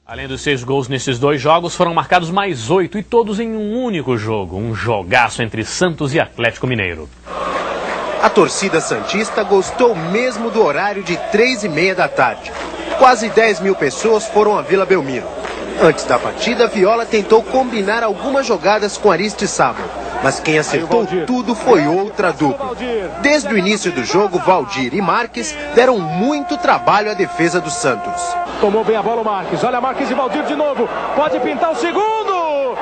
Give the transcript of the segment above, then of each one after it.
Além dos 6 gols nesses 2 jogos, foram marcados mais 8 e todos em um único jogo. Um jogaço entre Santos e Atlético Mineiro. A torcida santista gostou mesmo do horário de 3h30 da tarde. Quase 10 mil pessoas foram à Vila Belmiro. Antes da partida, Viola tentou combinar algumas jogadas com Aristizábal, mas quem acertou tudo foi outra dupla. Desde o início do jogo, Valdir e Marques deram muito trabalho à defesa do Santos. Tomou bem a bola o Marques. Olha Marques e Valdir de novo. Pode pintar o segundo.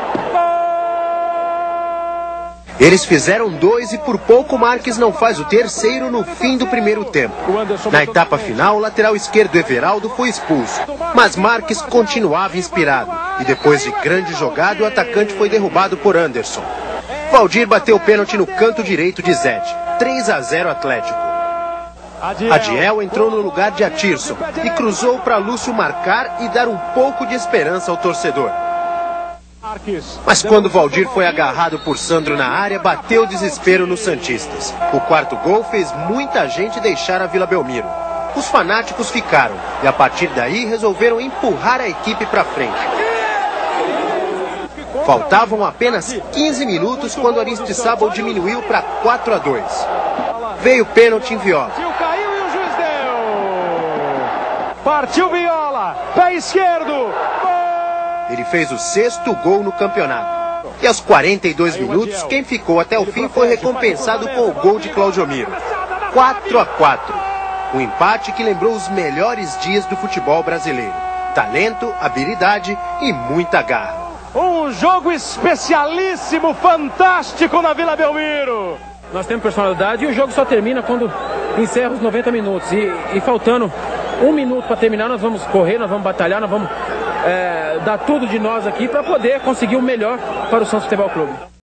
Eles fizeram 2 e por pouco Marques não faz o terceiro no fim do primeiro tempo. Na etapa final, o lateral esquerdo Everaldo foi expulso, mas Marques continuava inspirado. E depois de grande jogada, o atacante foi derrubado por Anderson. Valdir bateu o pênalti no canto direito de Zete. 3-0 Atlético. Adiel entrou no lugar de Atirson e cruzou para Lúcio marcar e dar um pouco de esperança ao torcedor. Mas quando Valdir foi agarrado por Sandro na área, bateu desespero nos santistas. O quarto gol fez muita gente deixar a Vila Belmiro. Os fanáticos ficaram e a partir daí resolveram empurrar a equipe para frente. Faltavam apenas 15 minutos quando Aristizábal diminuiu para 4-2. Veio o pênalti em Viola. Caiu e o juiz deu. Partiu Viola, pé esquerdo. Ele fez o 6º gol no campeonato. E aos 42 minutos, quem ficou até o fim foi recompensado com o gol de Claudiomiro. 4-4. Um empate que lembrou os melhores dias do futebol brasileiro. Talento, habilidade e muita garra. Um jogo especialíssimo, fantástico na Vila Belmiro. Nós temos personalidade e o jogo só termina quando encerra os 90 minutos. E faltando 1 minuto para terminar, nós vamos correr, nós vamos batalhar, nós vamos dar tudo de nós aqui para poder conseguir o melhor para o Santos Futebol Clube.